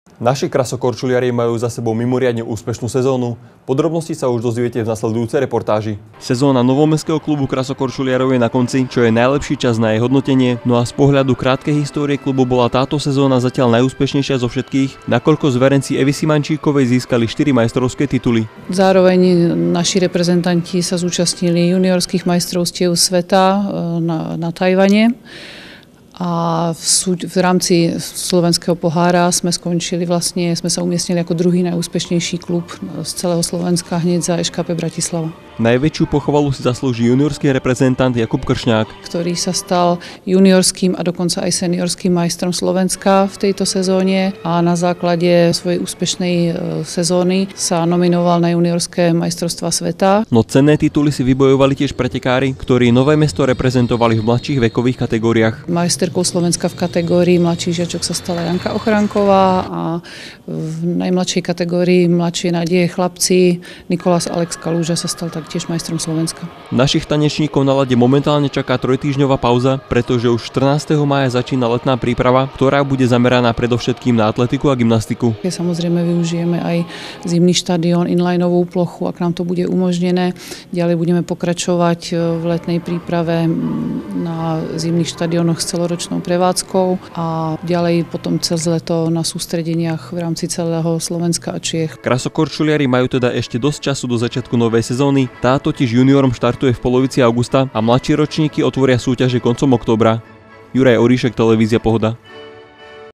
Naši krasokorčuliari majú za sebou mimoriadne úspešnú sezónu. Podrobnosti sa už dozviete v nasledujúcej reportáži. Sezóna Novomestského klubu krasokorčuliarov je na konci, čo je najlepší čas na jej hodnotenie, no a z pohľadu krátkej histórie klubu bola táto sezóna zatiaľ najúspešnejšia zo všetkých, nakoľko zverenci Evy Simančíkovej získali 4 majstrovské tituly. Zároveň naši reprezentanti sa zúčastnili juniorských majstrovstiev sveta na Tajvane. A v rámci slovenského pohára sme sa umiestnili ako druhý najúspešnejší klub z celého Slovenska hneď za ŠKP Bratislava. Najväčšiu pochvalu si zaslúži juniorský reprezentant Jakub Kršňák, ktorý sa stal juniorským a dokonca aj seniorským majstrom Slovenska v tejto sezóne a na základe svojej úspešnej sezóny sa nominoval na juniorské majstrovstvá sveta. No cenné tituly si vybojovali tiež pretekári, ktorí Nové Mesto reprezentovali v mladších vekových kategóriách. Majsterkou Slovenska v kategórii mladších žiačok sa stala Janka Ochranková a v najmladšej kategórii mladšie nádeje chlapci Nikolás Alex Kalúža sa stal taktiež majstrom Slovenska. Našich tanečníkov na ľade momentálne čaká trojtýždňová pauza, pretože už 14. mája začína letná príprava, ktorá bude zameraná predovšetkým na atletiku a gymnastiku. Samozrejme využijeme aj zimný štadión, inlineovú plochu, ak nám to bude umožnené. Ďalej budeme pokračovať v letnej príprave na zimných štadiónoch s celoročnou prevádzkou a ďalej potom cez leto na sústredeniach v rámci celého Slovenska a Čiech. Krasokorčuliari majú teda ešte dosť času do začiatku novej sezóny. Tá totiž juniorom štartuje v polovici augusta a mladší ročníky otvoria súťaže koncom októbra. Juraj Oríšek, televízia Pohoda.